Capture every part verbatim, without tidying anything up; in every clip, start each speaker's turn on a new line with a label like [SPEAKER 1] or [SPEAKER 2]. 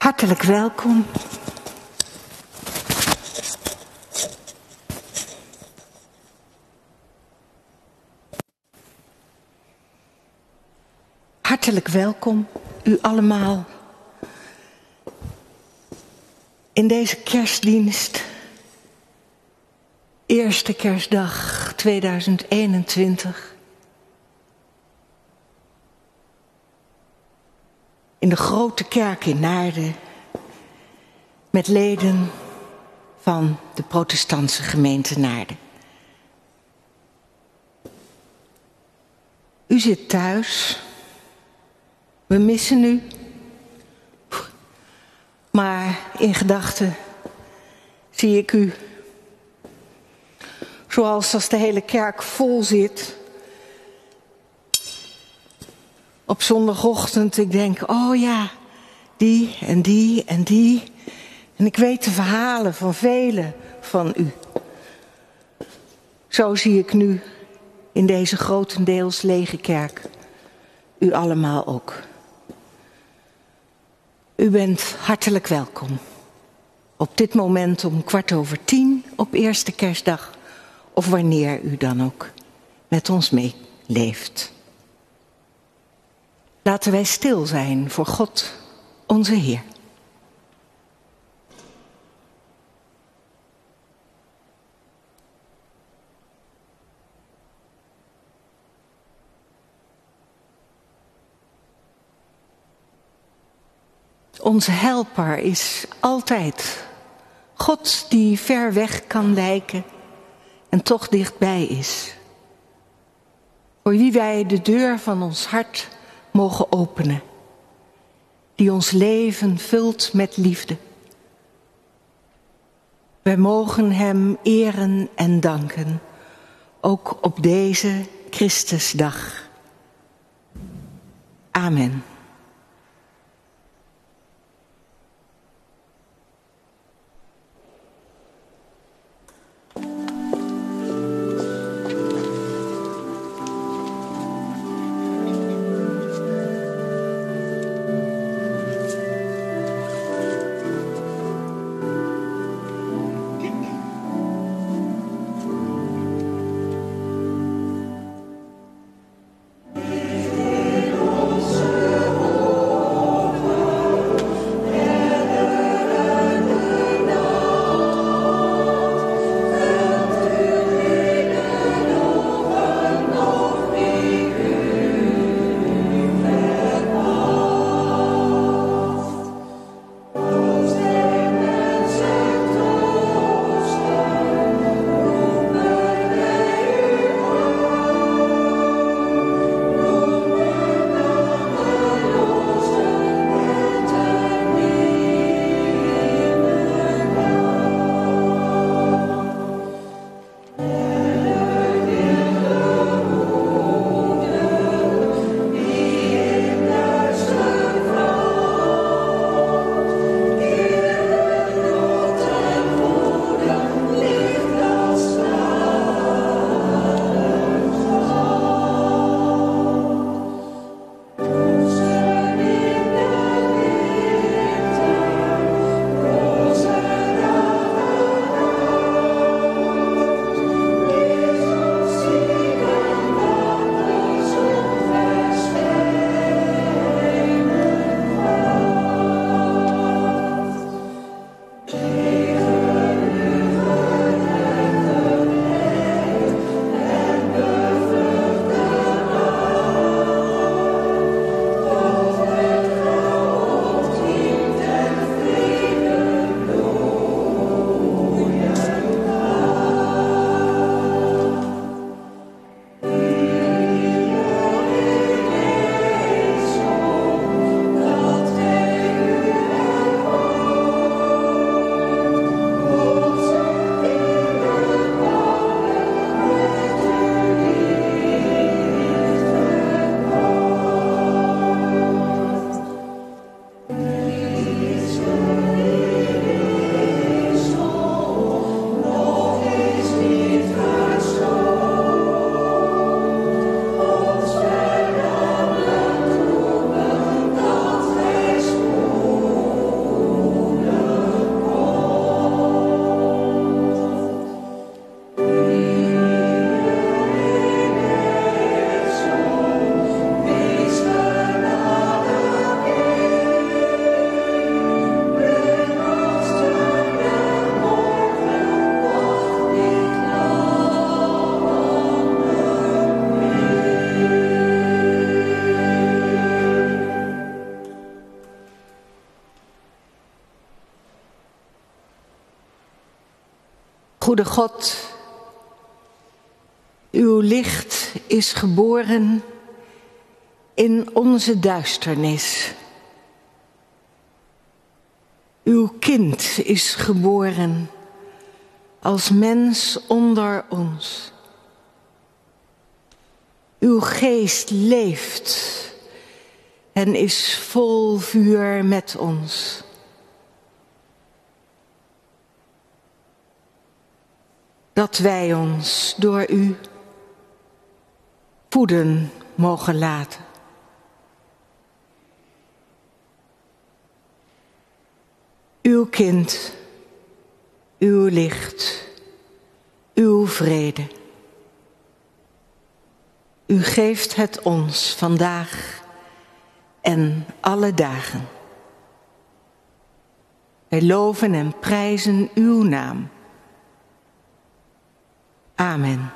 [SPEAKER 1] Hartelijk welkom. Hartelijk welkom, u allemaal, in deze kerstdienst, eerste kerstdag tweeduizend eenentwintig. In de grote kerk in Naarden, met leden van de protestantse gemeente Naarden. U zit thuis, we missen u, maar in gedachten zie ik u. Zoals als de hele kerk vol zit. Op zondagochtend, ik denk, oh ja, die en die en die. En ik weet de verhalen van velen van u. Zo zie ik nu in deze grotendeels lege kerk u allemaal ook. U bent hartelijk welkom. Op dit moment om kwart over tien op eerste kerstdag. Of wanneer u dan ook met ons meeleeft. Laten wij stil zijn voor God, onze Heer. Onze helper is altijd God die ver weg kan lijken en toch dichtbij is. Voor wie wij de deur van ons hart mogen openen. Die ons leven vult met liefde. Wij mogen hem eren en danken. Ook op deze Christusdag. Amen.
[SPEAKER 2] Onze
[SPEAKER 1] Goede God, uw licht is geboren in onze duisternis. Uw kind is geboren als mens onder ons. Uw geest leeft en is vol vuur met ons. Dat wij ons door u voeden mogen laten. Uw kind, uw licht, uw vrede. U geeft het ons vandaag en alle dagen. Wij loven en prijzen uw naam. Amen.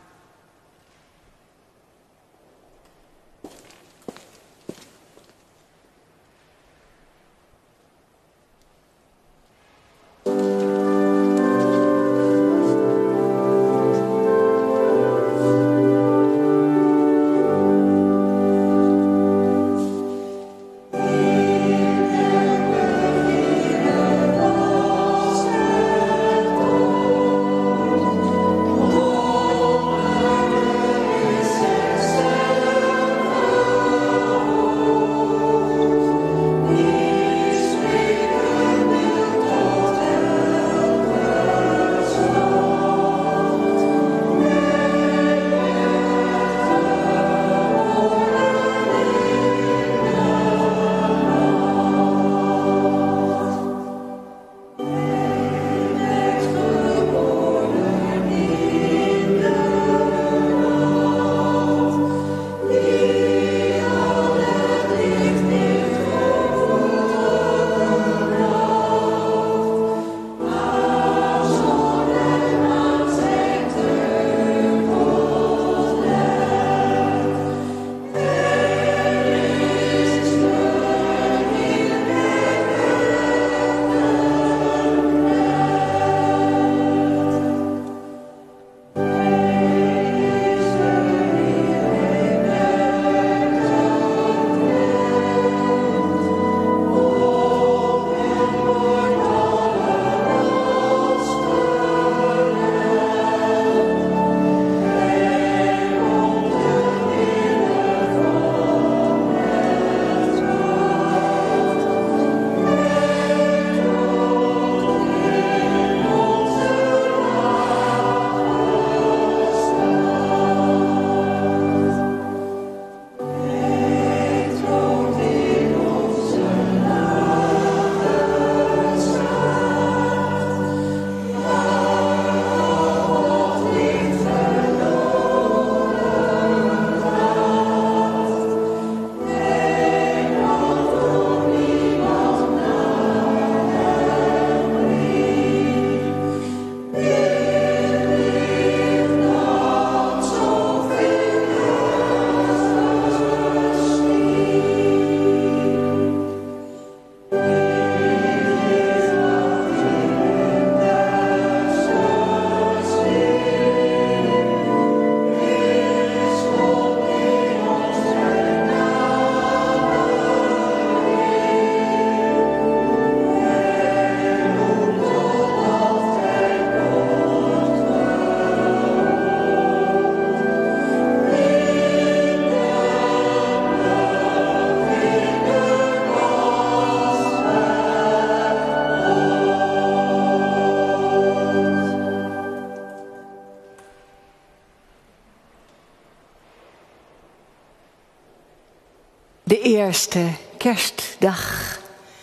[SPEAKER 1] De eerste kerstdag,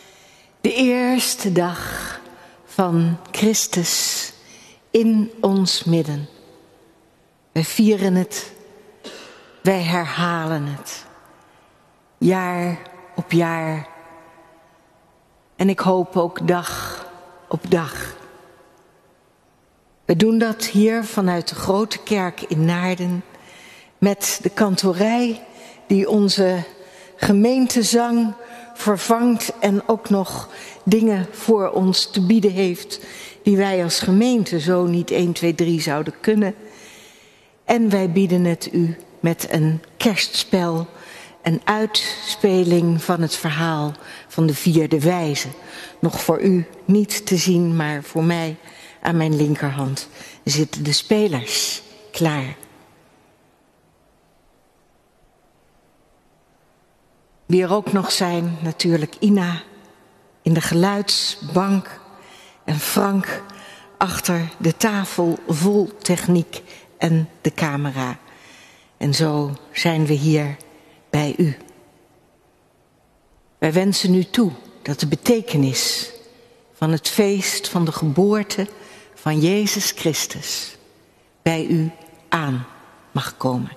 [SPEAKER 1] de eerste dag van Christus in ons midden. Wij vieren het, wij herhalen het, jaar op jaar. En ik hoop ook dag op dag. We doen dat hier vanuit de Grote Kerk in Naarden met de kantorij die onze gemeentezang vervangt en ook nog dingen voor ons te bieden heeft die wij als gemeente zo niet één, twee, drie zouden kunnen. En wij bieden het u met een kerstspel, een uitspeling van het verhaal van de vierde wijze. Nog voor u niet te zien, maar voor mij aan mijn linkerhand zitten de spelers klaar. Wie er ook nog zijn, natuurlijk Ina in de geluidsbank en Frank achter de tafel vol techniek en de camera. En zo zijn we hier bij u. Wij wensen u toe dat de betekenis van het feest van de geboorte van Jezus Christus bij u aan mag komen.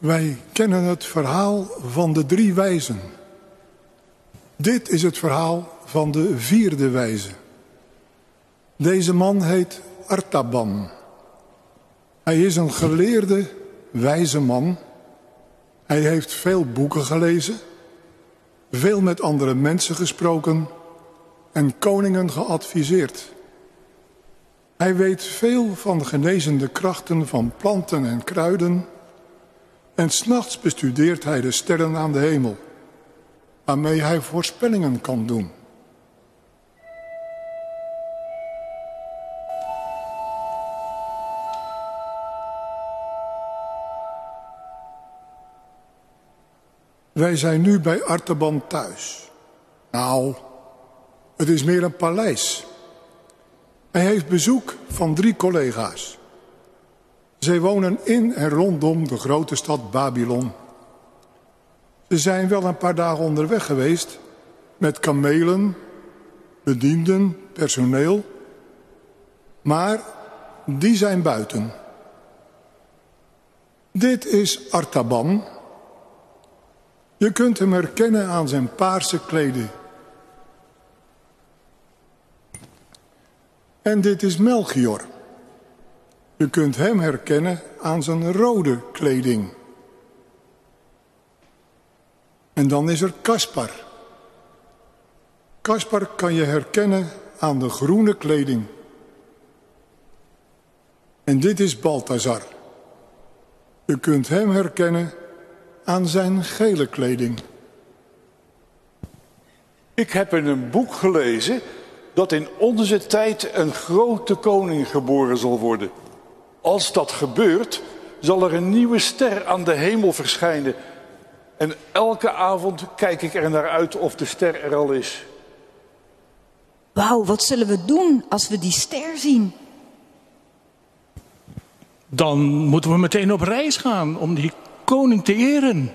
[SPEAKER 2] Wij kennen het verhaal van de drie wijzen. Dit is het verhaal van de vierde wijze. Deze man heet Artaban. Hij is een geleerde, wijze man. Hij heeft veel boeken gelezen, veel met andere mensen gesproken en koningen geadviseerd. Hij weet veel van de genezende krachten van planten en kruiden. En 's nachts bestudeert hij de sterren aan de hemel, waarmee hij voorspellingen kan doen. Wij zijn nu bij Artaban thuis. Nou, het is meer een paleis. Hij heeft bezoek van drie collega's. Zij wonen in en rondom de grote stad Babylon. Ze zijn wel een paar dagen onderweg geweest met kamelen, bedienden, personeel. Maar die zijn buiten. Dit is Artaban. Je kunt hem herkennen aan zijn paarse kleding. En dit is Melchior. Je kunt hem herkennen aan zijn rode kleding. En dan is er Caspar. Caspar kan je herkennen aan de groene kleding. En dit is Balthazar. Je kunt hem herkennen aan zijn gele kleding.
[SPEAKER 3] Ik heb in een boek gelezen dat in onze tijd een grote koning geboren zal worden. Als dat gebeurt, zal er een nieuwe ster aan de hemel verschijnen. En elke avond kijk ik er naar uit of de ster er al is.
[SPEAKER 4] Wauw, wat zullen we doen als we die ster zien?
[SPEAKER 5] Dan moeten we meteen op reis gaan om die koning te eren.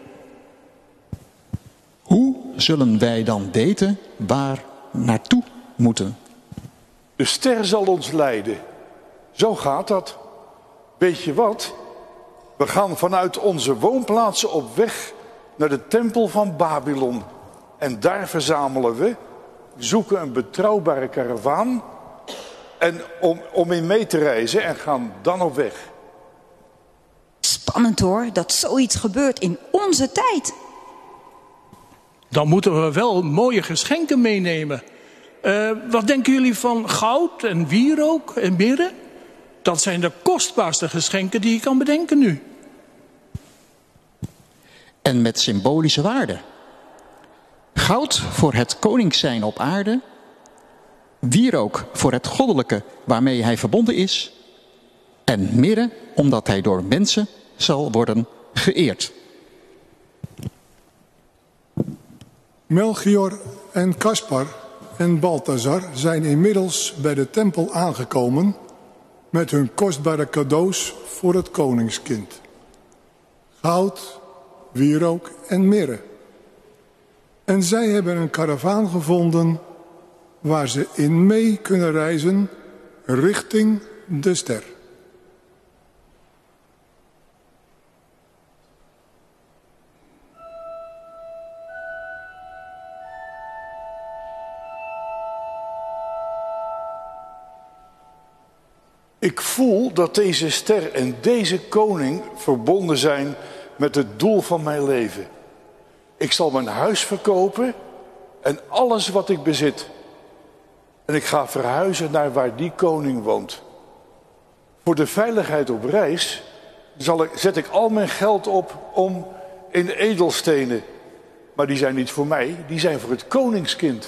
[SPEAKER 6] Hoe zullen wij dan weten waar naartoe moeten?
[SPEAKER 3] De ster zal ons leiden. Zo gaat dat. Weet je wat? We gaan vanuit onze woonplaatsen op weg naar de tempel van Babylon. En daar verzamelen we, zoeken een betrouwbare karavaan en om, om in mee te reizen en gaan dan op weg.
[SPEAKER 4] Spannend hoor, dat zoiets gebeurt in onze tijd.
[SPEAKER 5] Dan moeten we wel mooie geschenken meenemen. Uh, wat denken jullie van goud en wierook en mirre? Dat zijn de kostbaarste geschenken die je kan bedenken nu.
[SPEAKER 6] En met symbolische waarde. Goud voor het koningszijn op aarde. Wierook voor het goddelijke waarmee hij verbonden is. En mirre omdat hij door mensen zal worden geëerd.
[SPEAKER 2] Melchior en Caspar en Balthazar zijn inmiddels bij de tempel aangekomen met hun kostbare cadeaus voor het koningskind. Goud, wierook en mirre. En zij hebben een karavaan gevonden waar ze in mee kunnen reizen richting de ster.
[SPEAKER 3] Ik voel dat deze ster en deze koning verbonden zijn met het doel van mijn leven. Ik zal mijn huis verkopen en alles wat ik bezit. En ik ga verhuizen naar waar die koning woont. Voor de veiligheid op reis zal ik, zet ik al mijn geld op om in edelstenen. Maar die zijn niet voor mij, die zijn voor het koningskind.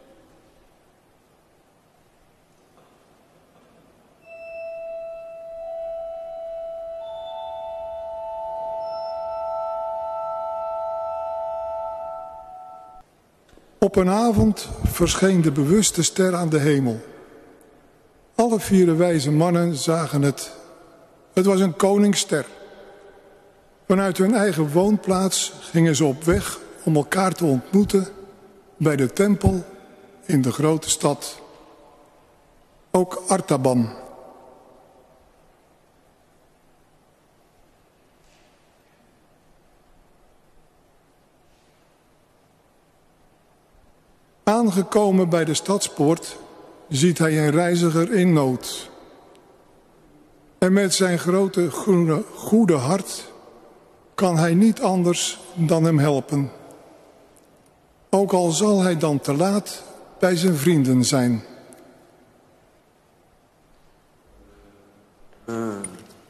[SPEAKER 2] Op een avond verscheen de bewuste ster aan de hemel. Alle vier de wijze mannen zagen het. Het was een koningsster. Vanuit hun eigen woonplaats gingen ze op weg om elkaar te ontmoeten bij de tempel in de grote stad. Ook Artaban. Aangekomen bij de stadspoort ziet hij een reiziger in nood. En met zijn grote groene, goede hart kan hij niet anders dan hem helpen. Ook al zal hij dan te laat bij zijn vrienden zijn.
[SPEAKER 7] Hmm.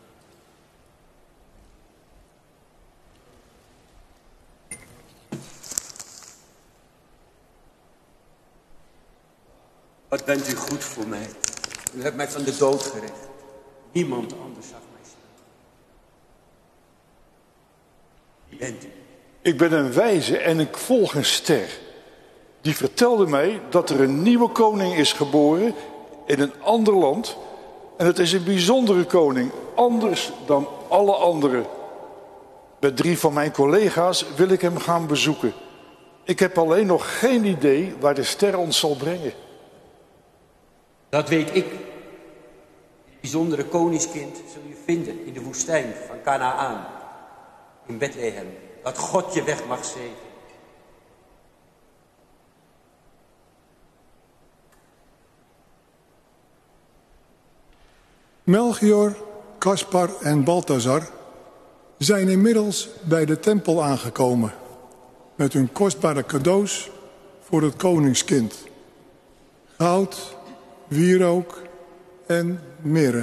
[SPEAKER 7] Wat bent u goed voor mij. U hebt mij van de dood gered. Niemand anders zag mij staan. Wie bent u?
[SPEAKER 3] Ik ben een wijze en ik volg een ster. Die vertelde mij dat er een nieuwe koning is geboren in een ander land. En het is een bijzondere koning, anders dan alle anderen. Met drie van mijn collega's wil ik hem gaan bezoeken. Ik heb alleen nog geen idee waar de ster ons zal brengen.
[SPEAKER 7] Dat weet ik. Het bijzondere koningskind zul je vinden in de woestijn van Kanaan. In Bethlehem. Dat God je weg mag zegenen.
[SPEAKER 2] Melchior, Caspar en Balthazar zijn inmiddels bij de tempel aangekomen met hun kostbare cadeaus voor het koningskind. Goud, wierook en mirre.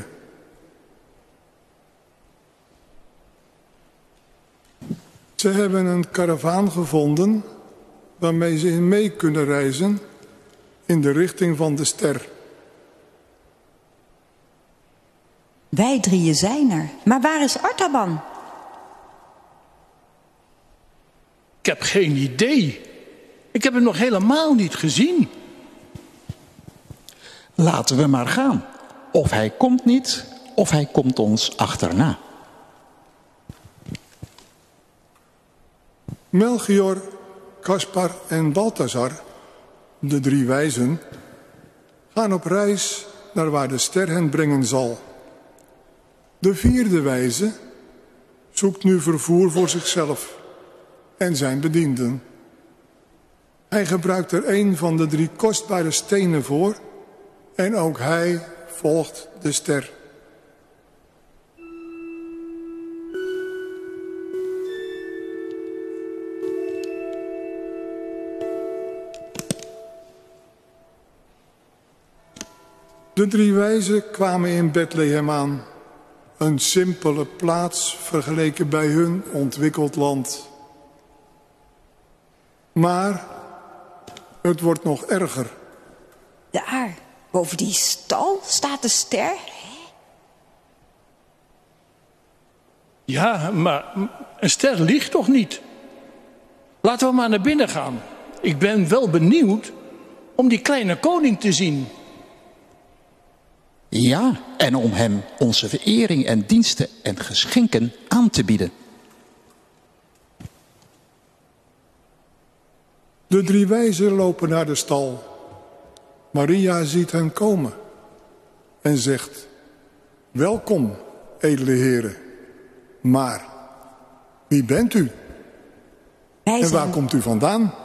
[SPEAKER 2] Ze hebben een karavaan gevonden waarmee ze in mee kunnen reizen in de richting van de ster.
[SPEAKER 4] Wij drieën zijn er. Maar waar is Artaban?
[SPEAKER 5] Ik heb geen idee. Ik heb hem nog helemaal niet gezien.
[SPEAKER 6] Laten we maar gaan. Of hij komt niet, of hij komt ons achterna.
[SPEAKER 2] Melchior, Caspar en Balthazar, de drie wijzen, gaan op reis naar waar de ster hen brengen zal. De vierde wijze zoekt nu vervoer voor zichzelf en zijn bedienden. Hij gebruikt er een van de drie kostbare stenen voor en ook hij volgt de ster. De drie wijzen kwamen in Bethlehem aan. Een simpele plaats vergeleken bij hun ontwikkeld land. Maar het wordt nog erger.
[SPEAKER 4] Daar, boven die stal, staat de ster.
[SPEAKER 5] Ja, maar een ster liegt toch niet? Laten we maar naar binnen gaan. Ik ben wel benieuwd om die kleine koning te zien.
[SPEAKER 6] Ja, en om hem onze verering en diensten en geschenken aan te bieden.
[SPEAKER 2] De drie wijzen lopen naar de stal. Maria ziet hen komen en zegt: welkom, edele heren. Maar wie bent u?
[SPEAKER 4] Wij
[SPEAKER 2] en waar
[SPEAKER 4] zijn,
[SPEAKER 2] komt u vandaan?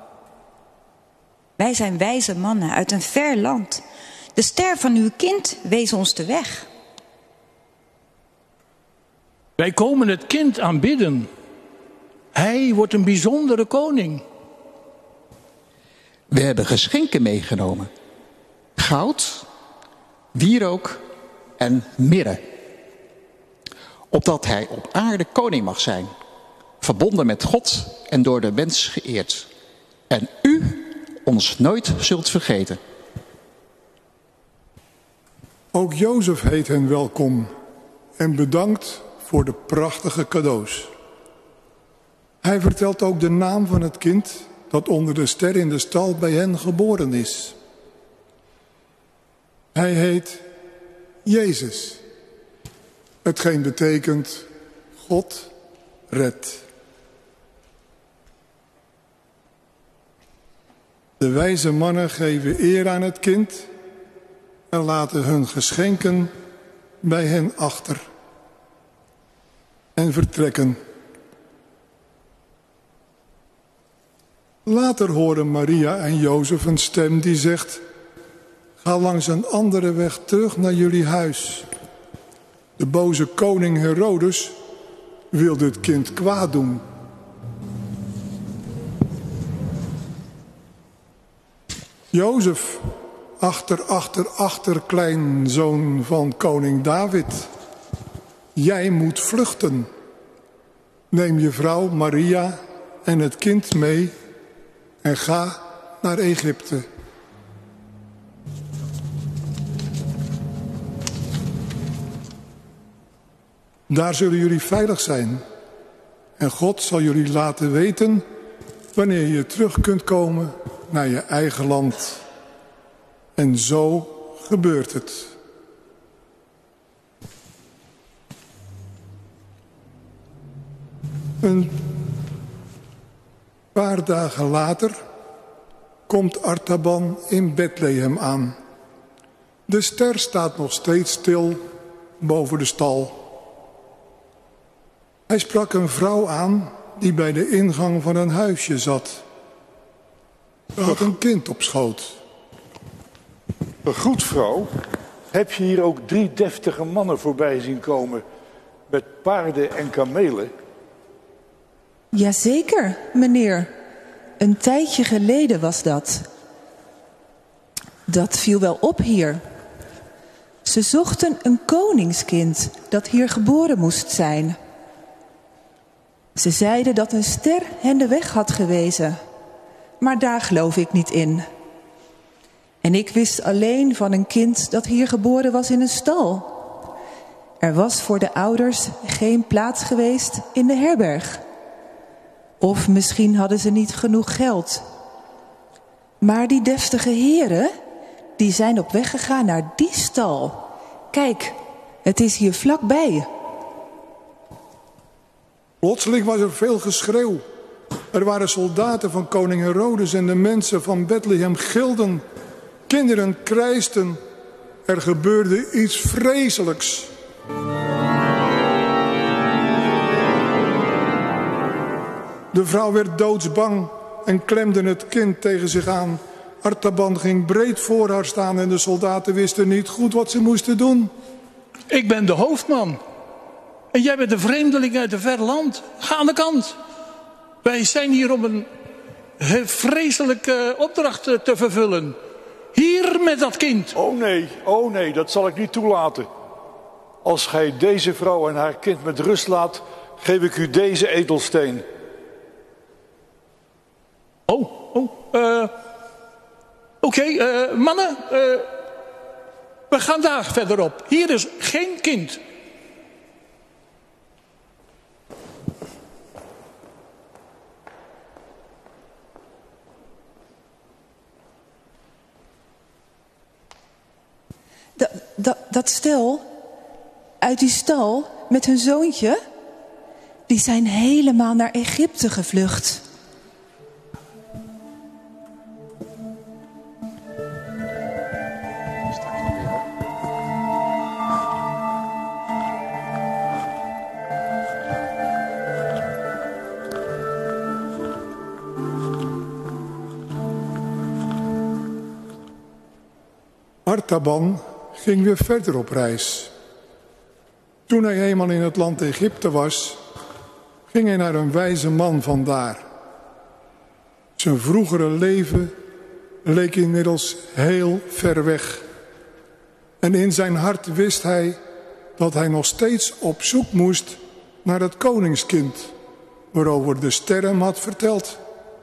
[SPEAKER 4] wij zijn wijze mannen uit een ver land. De ster van uw kind wees ons de weg.
[SPEAKER 5] Wij komen het kind aanbidden. Hij wordt een bijzondere koning.
[SPEAKER 6] We hebben geschenken meegenomen. Goud, wierook en mirre. Opdat hij op aarde koning mag zijn. Verbonden met God en door de mens geëerd. En u ons nooit zult vergeten.
[SPEAKER 2] Ook Jozef heet hen welkom en bedankt voor de prachtige cadeaus. Hij vertelt ook de naam van het kind dat onder de ster in de stal bij hen geboren is. Hij heet Jezus, hetgeen betekent God redt. De wijze mannen geven eer aan het kind en laten hun geschenken bij hen achter en vertrekken. Later horen Maria en Jozef een stem die zegt: ga langs een andere weg terug naar jullie huis. De boze koning Herodes wil dit kind kwaad doen. Jozef, achter, achter, achter, kleinzoon van koning David. Jij moet vluchten. Neem je vrouw Maria en het kind mee en ga naar Egypte. Daar zullen jullie veilig zijn. En God zal jullie laten weten wanneer je terug kunt komen naar je eigen land. En zo gebeurt het. Een paar dagen later komt Artaban in Bethlehem aan. De ster staat nog steeds stil boven de stal. Hij sprak een vrouw aan die bij de ingang van een huisje zat. Ze had een kind op schoot.
[SPEAKER 3] Goed, vrouw. Heb je hier ook drie deftige mannen voorbij zien komen met paarden en kamelen?
[SPEAKER 8] Jazeker, meneer. Een tijdje geleden was dat. Dat viel wel op hier. Ze zochten een koningskind dat hier geboren moest zijn. Ze zeiden dat een ster hen de weg had gewezen. Maar daar geloof ik niet in. En ik wist alleen van een kind dat hier geboren was in een stal. Er was voor de ouders geen plaats geweest in de herberg. Of misschien hadden ze niet genoeg geld. Maar die deftige heren, die zijn op weg gegaan naar die stal. Kijk, het is hier vlakbij.
[SPEAKER 2] Plotseling was er veel geschreeuw. Er waren soldaten van koning Herodes en de mensen van Bethlehem gilden. Kinderen krijsten. Er gebeurde iets vreselijks. De vrouw werd doodsbang en klemde het kind tegen zich aan. Artaban ging breed voor haar staan en de soldaten wisten niet goed wat ze moesten doen.
[SPEAKER 5] Ik ben de hoofdman. En jij bent een vreemdeling uit een ver land. Ga aan de kant. Wij zijn hier om een vreselijke opdracht te vervullen. Hier met dat kind.
[SPEAKER 3] Oh nee, oh nee, dat zal ik niet toelaten. Als gij deze vrouw en haar kind met rust laat, geef ik u deze edelsteen.
[SPEAKER 5] Oh, oh, uh, oké, okay, uh, mannen, uh, we gaan daar verderop. Hier is geen kind.
[SPEAKER 8] Dat, dat, dat stel uit die stal met hun zoontje, die zijn helemaal naar Egypte gevlucht.
[SPEAKER 2] Artaban ging weer verder op reis. Toen hij eenmaal in het land Egypte was, ging hij naar een wijze man vandaar. Zijn vroegere leven leek inmiddels heel ver weg. En in zijn hart wist hij dat hij nog steeds op zoek moest naar het koningskind, waarover de ster hem had verteld.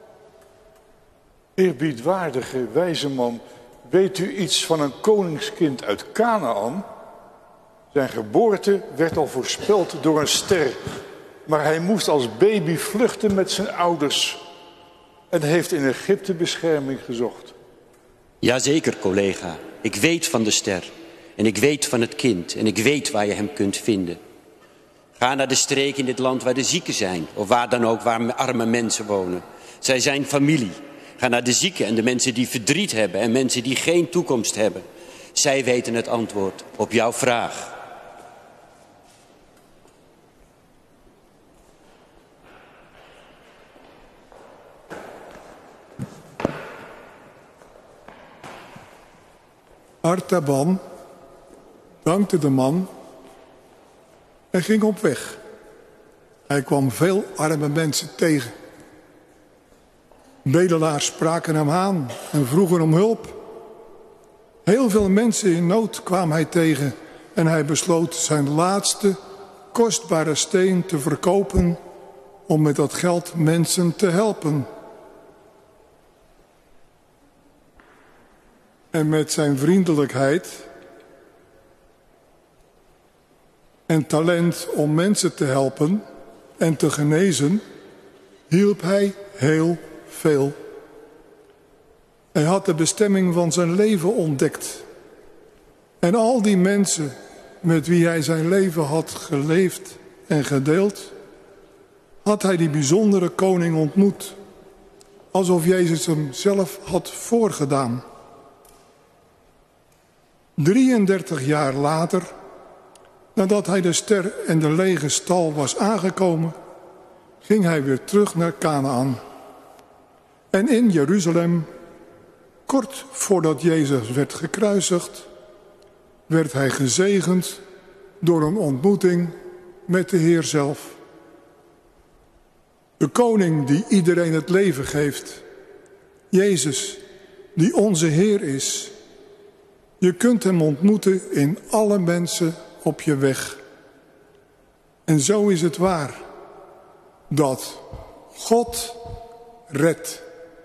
[SPEAKER 3] Eerbiedwaardige wijze man, weet u iets van een koningskind uit Kanaan? Zijn geboorte werd al voorspeld door een ster, maar hij moest als baby vluchten met zijn ouders en heeft in Egypte bescherming gezocht.
[SPEAKER 7] Jazeker, collega. Ik weet van de ster en ik weet van het kind en ik weet waar je hem kunt vinden. Ga naar de streek in dit land waar de zieken zijn, of waar dan ook waar arme mensen wonen. Zij zijn familie. Ga naar de zieken en de mensen die verdriet hebben en mensen die geen toekomst hebben. Zij weten het antwoord op jouw vraag.
[SPEAKER 2] Artaban dankte de man en ging op weg. Hij kwam veel arme mensen tegen. Bedelaars spraken hem aan en vroegen om hulp. Heel veel mensen in nood kwam hij tegen en hij besloot zijn laatste kostbare steen te verkopen om met dat geld mensen te helpen. En met zijn vriendelijkheid en talent om mensen te helpen en te genezen, hielp hij heel veel. Hij had de bestemming van zijn leven ontdekt. En al die mensen met wie hij zijn leven had geleefd en gedeeld, had hij die bijzondere koning ontmoet, alsof Jezus hem zelf had voorgedaan. drieëndertig jaar later, nadat hij de ster en de lege stal was aangekomen, ging hij weer terug naar Kanaan. En in Jeruzalem, kort voordat Jezus werd gekruisigd, werd hij gezegend door een ontmoeting met de Heer zelf. De koning die iedereen het leven geeft. Jezus, die onze Heer is. Je kunt hem ontmoeten in alle mensen op je weg. En zo is het waar dat God redt.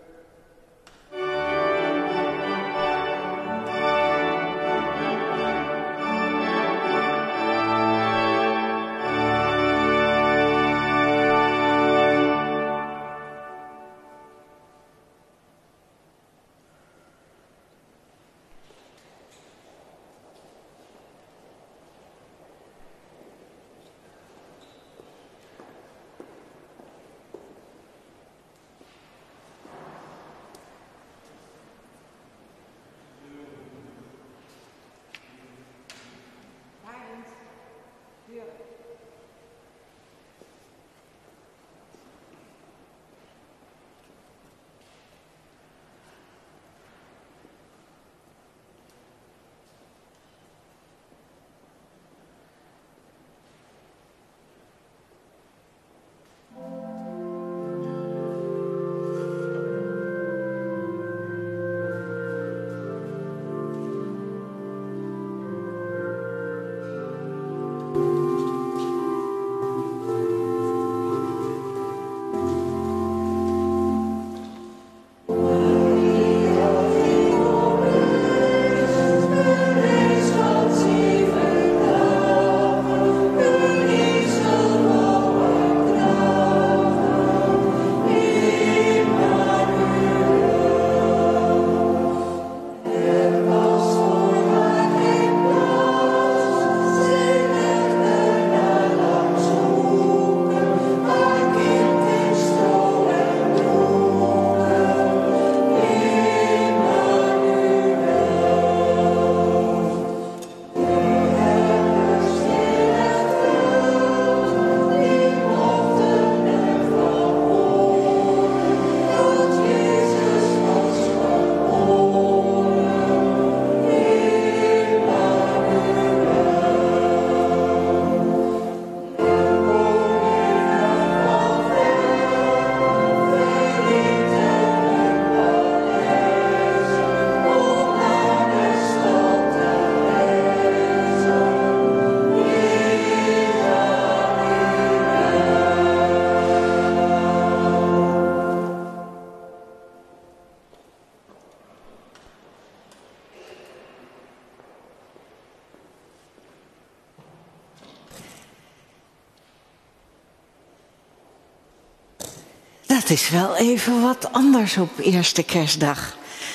[SPEAKER 1] Dat is wel even wat anders op eerste kerstdag.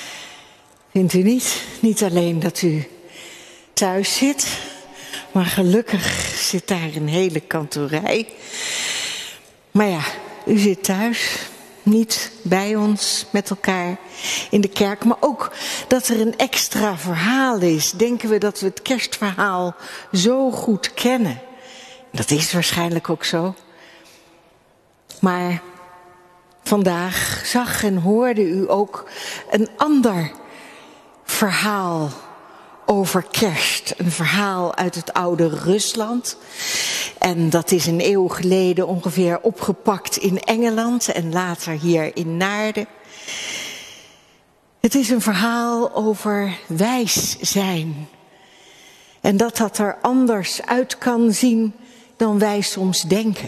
[SPEAKER 1] Vindt u niet? Niet alleen dat u thuis zit, maar gelukkig zit daar een hele kantorij. Maar ja, u zit thuis, niet bij ons met elkaar in de kerk. Maar ook dat er een extra verhaal is. Denken we dat we het kerstverhaal zo goed kennen? Dat is waarschijnlijk ook zo. Maar vandaag zag en hoorde u ook een ander verhaal over kerst. Een verhaal uit het oude Rusland. En dat is een eeuw geleden ongeveer opgepakt in Engeland en later hier in Naarden. Het is een verhaal over wijs zijn. En dat dat er anders uit kan zien dan wij soms denken.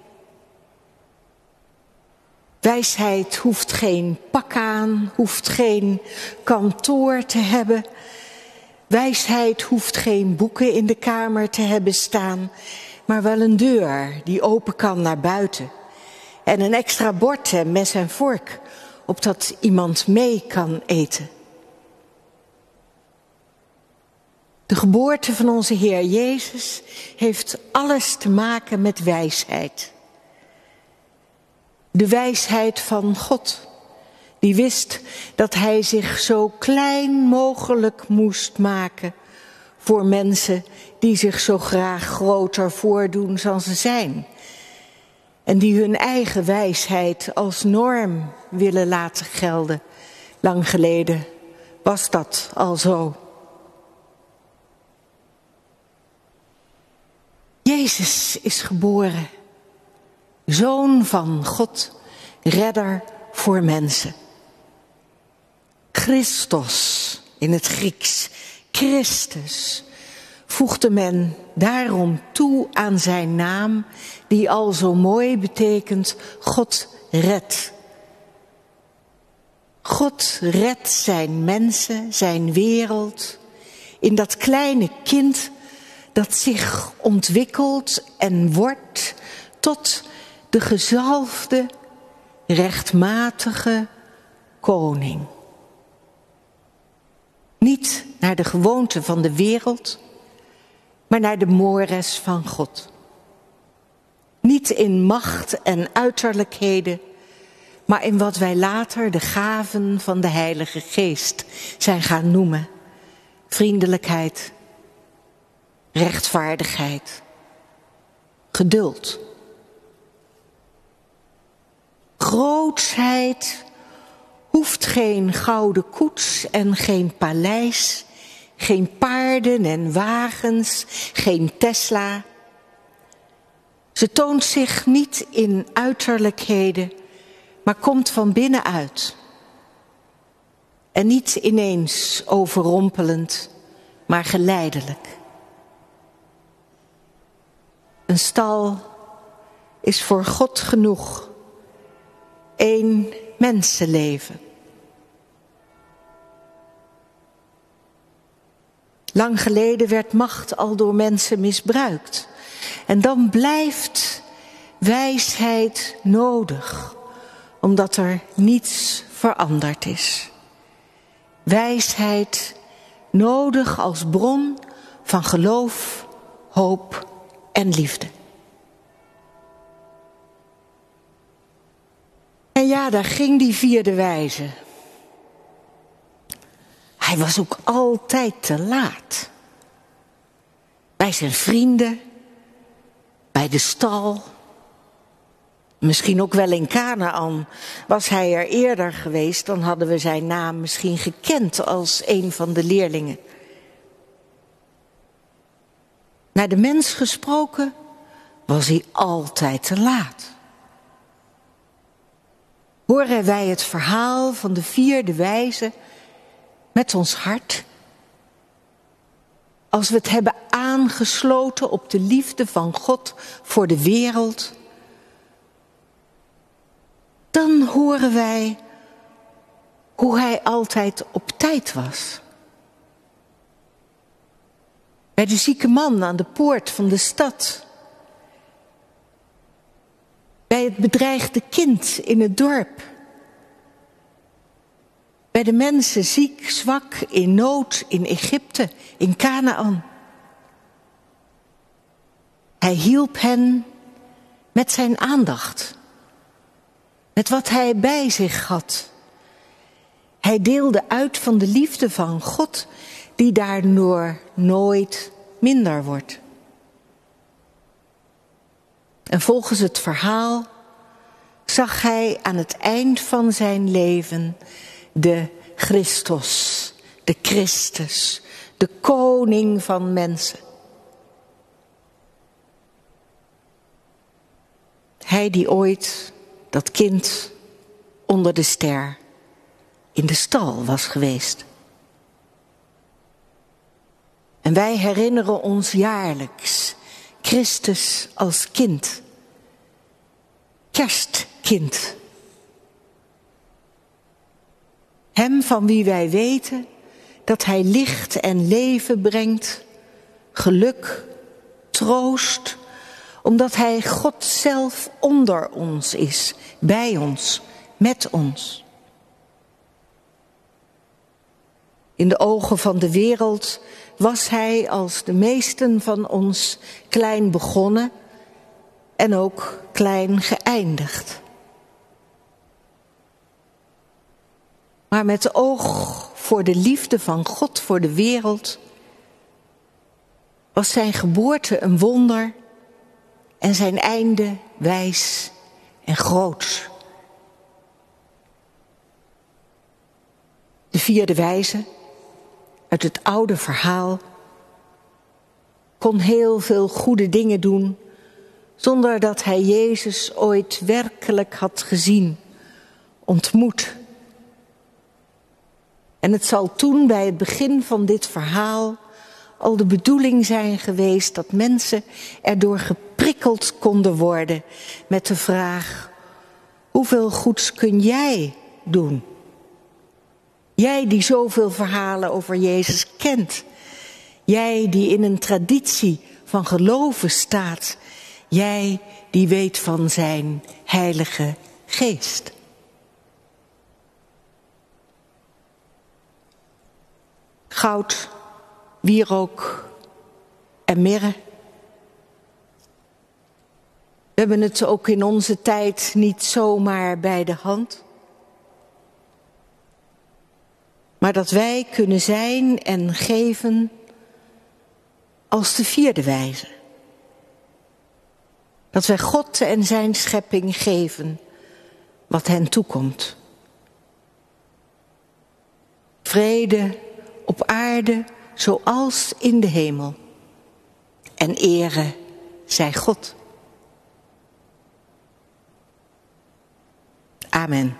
[SPEAKER 1] Wijsheid hoeft geen pak aan, hoeft geen kantoor te hebben. Wijsheid hoeft geen boeken in de kamer te hebben staan, maar wel een deur die open kan naar buiten. En een extra bord en mes en vork, opdat iemand mee kan eten. De geboorte van onze Heer Jezus heeft alles te maken met wijsheid. De wijsheid van God, die wist dat hij zich zo klein mogelijk moest maken voor mensen die zich zo graag groter voordoen dan ze zijn. En die hun eigen wijsheid als norm willen laten gelden. Lang geleden was dat al zo. Jezus is geboren, Zoon van God, redder voor mensen. Christos in het Grieks, Christus, voegde men daarom toe aan zijn naam, die al zo mooi betekent God redt. God redt zijn mensen, zijn wereld, in dat kleine kind dat zich ontwikkelt en wordt tot de gezalfde, rechtmatige koning. Niet naar de gewoonte van de wereld, maar naar de mores van God. Niet in macht en uiterlijkheden, maar in wat wij later de gaven van de Heilige Geest zijn gaan noemen. Vriendelijkheid, rechtvaardigheid, geduld. Grootsheid hoeft geen gouden koets en geen paleis, geen paarden en wagens, geen Tesla. Ze toont zich niet in uiterlijkheden, maar komt van binnenuit. En niet ineens overrompelend, maar geleidelijk. Een stal is voor God genoeg. Eén mensenleven. Lang geleden werd macht al door mensen misbruikt. En dan blijft wijsheid nodig, omdat er niets veranderd is. Wijsheid nodig als bron van geloof, hoop en liefde. En ja, daar ging die vierde wijze. Hij was ook altijd te laat. Bij zijn vrienden, bij de stal, misschien ook wel in Kanaan. Was hij er eerder geweest, dan hadden we zijn naam misschien gekend als een van de leerlingen. Naar de mens gesproken was hij altijd te laat. Horen wij het verhaal van de vierde wijze met ons hart? Als we het hebben aangesloten op de liefde van God voor de wereld, dan horen wij hoe hij altijd op tijd was. Bij de zieke man aan de poort van de stad. Bij het bedreigde kind in het dorp. Bij de mensen ziek, zwak, in nood, in Egypte, in Kanaan. Hij hielp hen met zijn aandacht. Met wat hij bij zich had. Hij deelde uit van de liefde van God, die daardoor nooit minder wordt. En volgens het verhaal zag hij aan het eind van zijn leven de Christos, de Christus, de koning van mensen. Hij die ooit, dat kind onder de ster, in de stal was geweest. En wij herinneren ons jaarlijks Christus als kind. Kerstkind. Hem van wie wij weten dat hij licht en leven brengt, geluk, troost, omdat hij God zelf onder ons is, bij ons, met ons. In de ogen van de wereld was hij als de meesten van ons klein begonnen en ook klein geëindigd. Maar met oog voor de liefde van God voor de wereld was zijn geboorte een wonder en zijn einde wijs en groot. De vierde wijze uit het oude verhaal kon heel veel goede dingen doen zonder dat hij Jezus ooit werkelijk had gezien, ontmoet. En het zal toen bij het begin van dit verhaal al de bedoeling zijn geweest dat mensen erdoor geprikkeld konden worden met de vraag: hoeveel goeds kun jij doen? Jij die zoveel verhalen over Jezus kent. Jij die in een traditie van geloven staat. Jij die weet van zijn heilige geest. Goud, wierook en mirre. We hebben het ook in onze tijd niet zomaar bij de hand. Maar dat wij kunnen zijn en geven als de vierde wijze. Dat wij God en zijn schepping geven wat hen toekomt. Vrede op aarde zoals in de hemel. En ere zij God. Amen.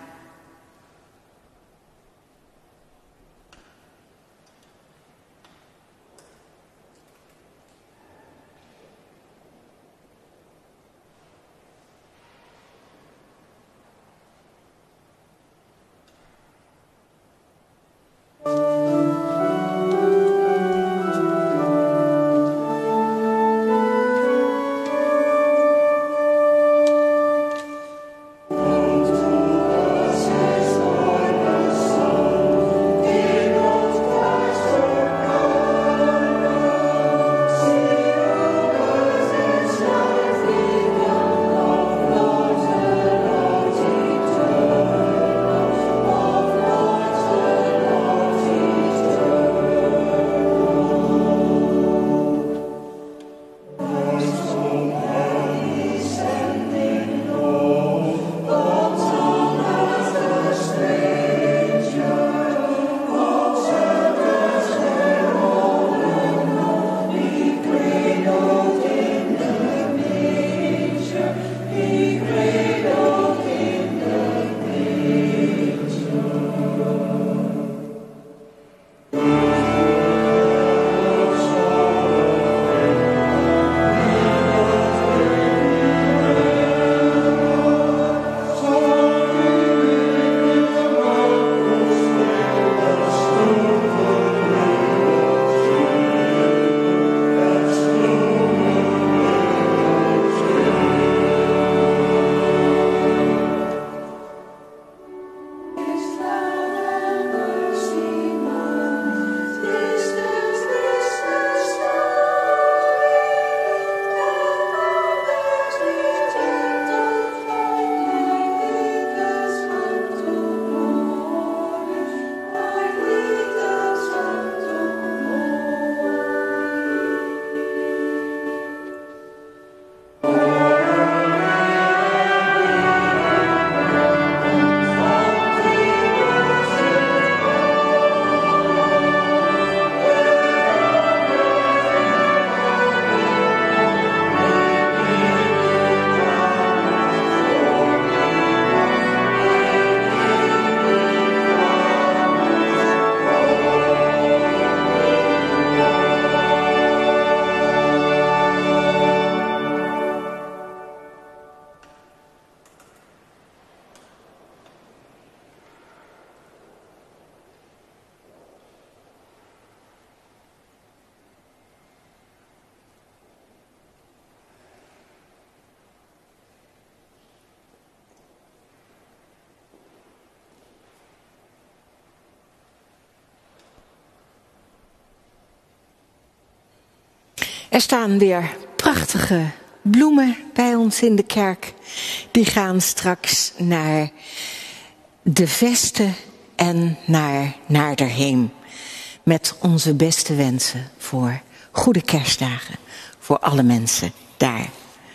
[SPEAKER 1] Er staan weer prachtige bloemen bij ons in de kerk. Die gaan straks naar de Vesten en naar Naarderheem. Met onze beste wensen voor goede kerstdagen. Voor alle mensen daar.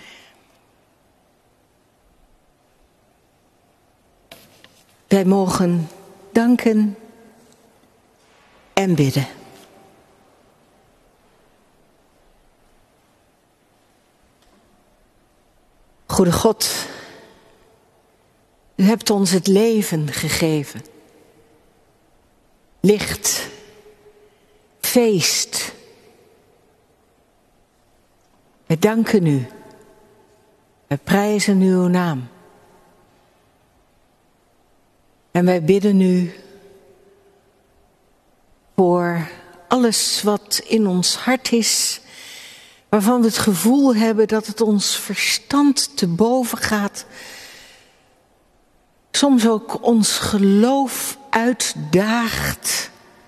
[SPEAKER 1] Wij mogen danken en bidden. Goede God, u hebt ons het leven gegeven. Licht, feest. Wij danken u. Wij prijzen uw naam. En wij bidden u voor alles wat in ons hart is, waarvan we het gevoel hebben dat het ons verstand te boven gaat. Soms ook ons geloof uitdaagt.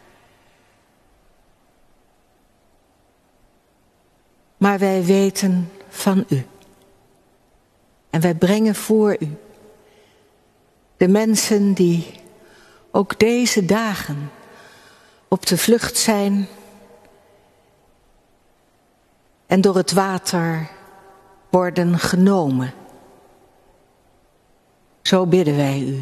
[SPEAKER 1] Maar wij weten van u. En wij brengen voor u de mensen die ook deze dagen op de vlucht zijn en door het water worden genomen. Zo bidden wij u.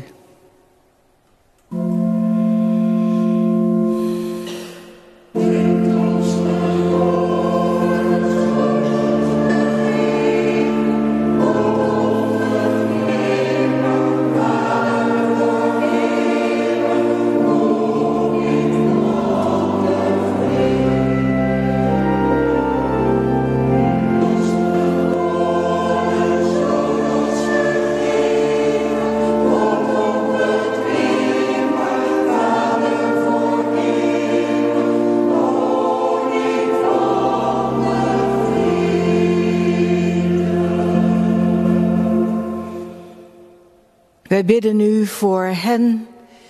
[SPEAKER 1] Wij bidden u voor hen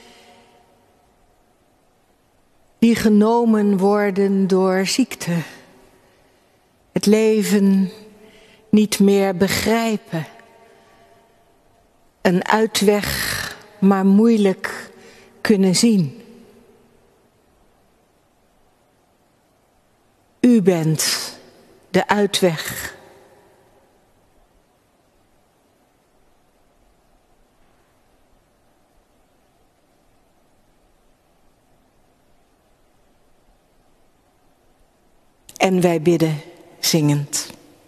[SPEAKER 1] die genomen worden door ziekte, het leven niet meer begrijpen, een uitweg maar moeilijk kunnen zien. U bent de uitweg. En wij bidden zingend.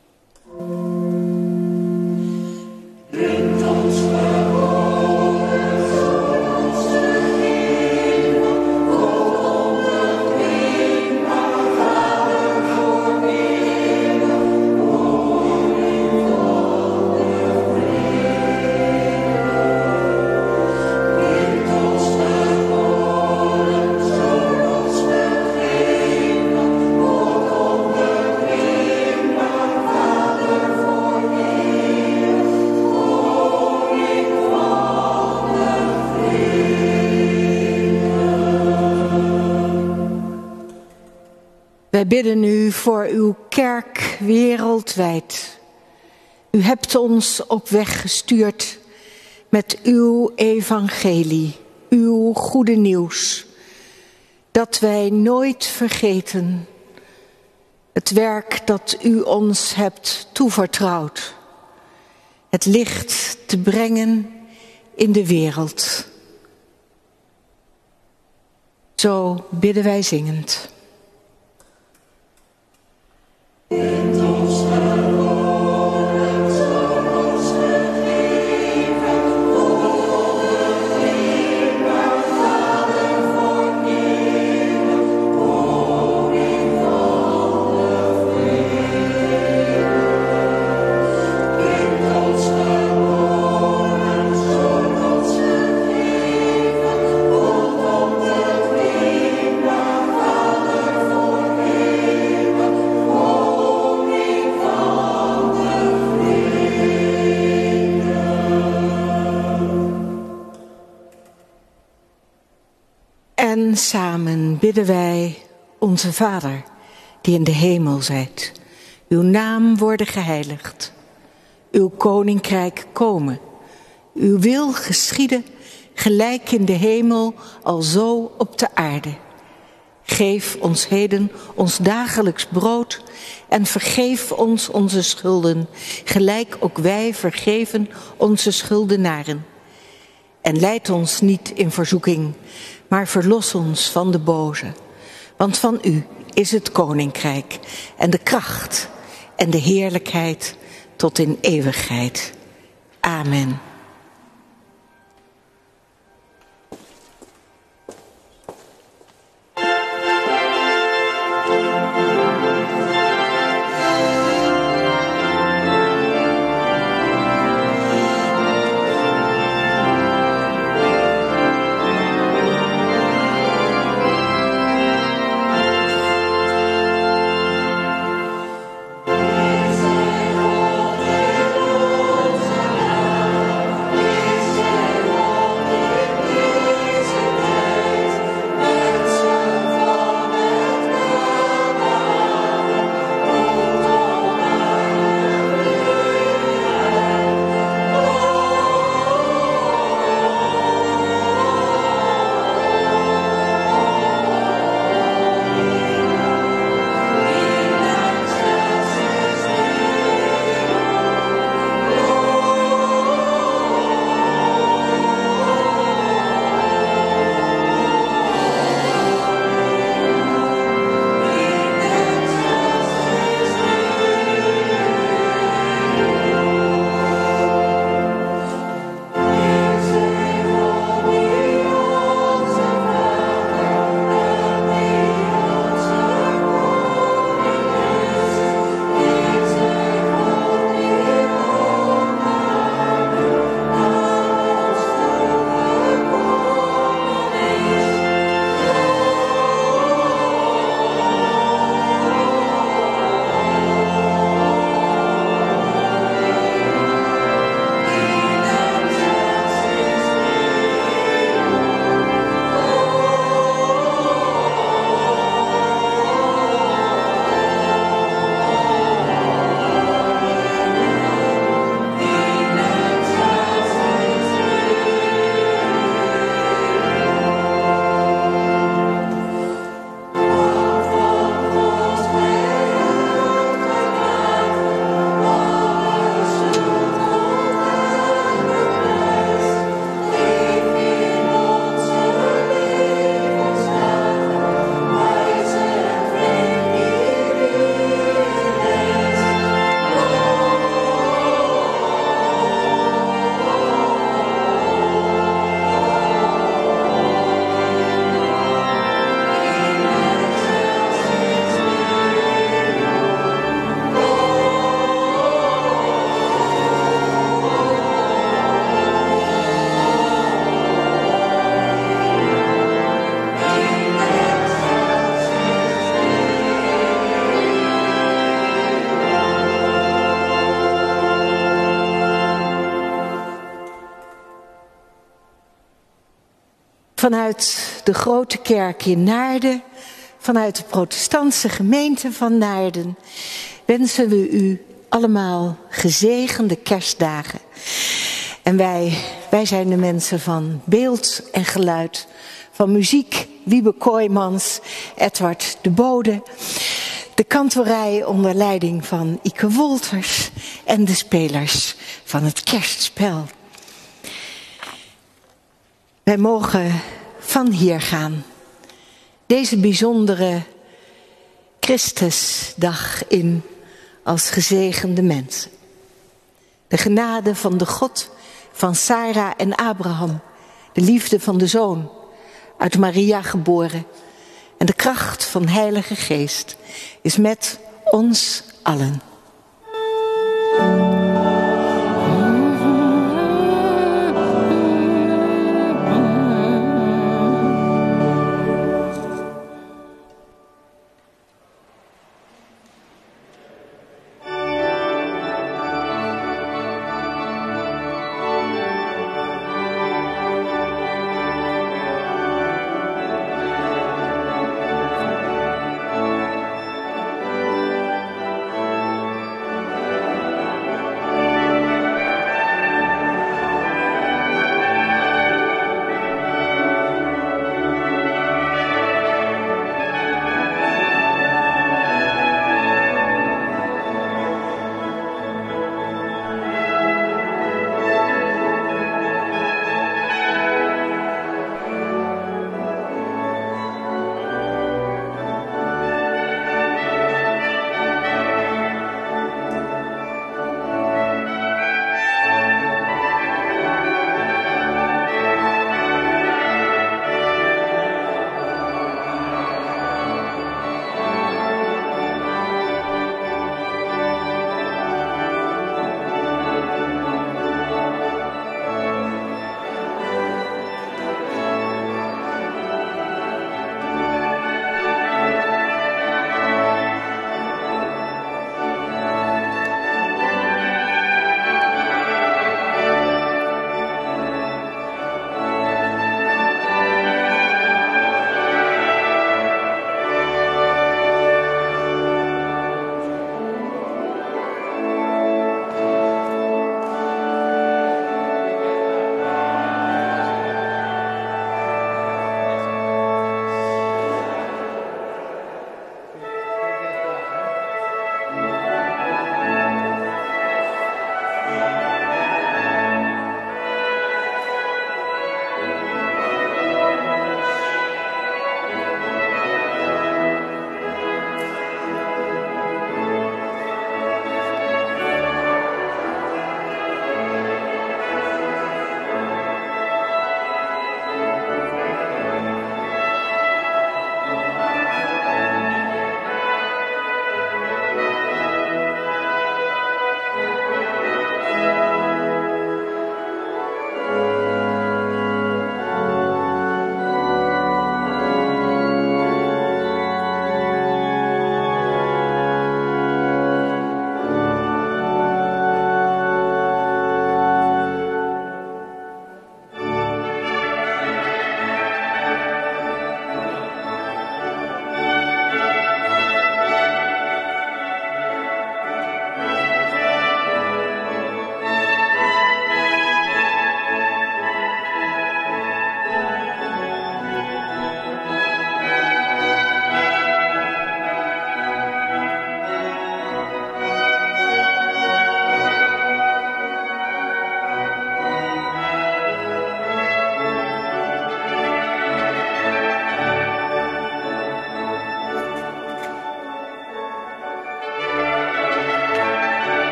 [SPEAKER 1] Wij bidden u voor uw kerk wereldwijd. U hebt ons op weg gestuurd met uw evangelie, uw goede nieuws. Dat wij nooit vergeten het werk dat u ons hebt toevertrouwd. Het licht te brengen in de wereld. Zo bidden wij zingend. En samen bidden wij, onze Vader, die in de hemel zijt. Uw naam worden geheiligd. Uw koninkrijk komen. Uw wil geschieden, gelijk in de hemel, alzo op de aarde. Geef ons heden ons dagelijks brood en vergeef ons onze schulden, gelijk ook wij vergeven onze schuldenaren. En leid ons niet in verzoeking, maar verlos ons van de boze. Want van u is het koninkrijk en de kracht en de heerlijkheid tot in eeuwigheid. Amen. Vanuit de grote kerk in Naarden, vanuit de protestantse gemeente van Naarden, wensen we u allemaal gezegende kerstdagen. En wij, wij zijn de mensen van beeld en geluid, van muziek, Wiebe Kooijmans, Edward de Bode, de kantorij onder leiding van Ike Wolters en de spelers van het kerstspel. Wij mogen van hier gaan, deze bijzondere Christusdag in als gezegende mensen. De genade van de God van Sarah en Abraham, de liefde van de Zoon, uit Maria geboren, en de kracht van Heilige Geest is met ons allen.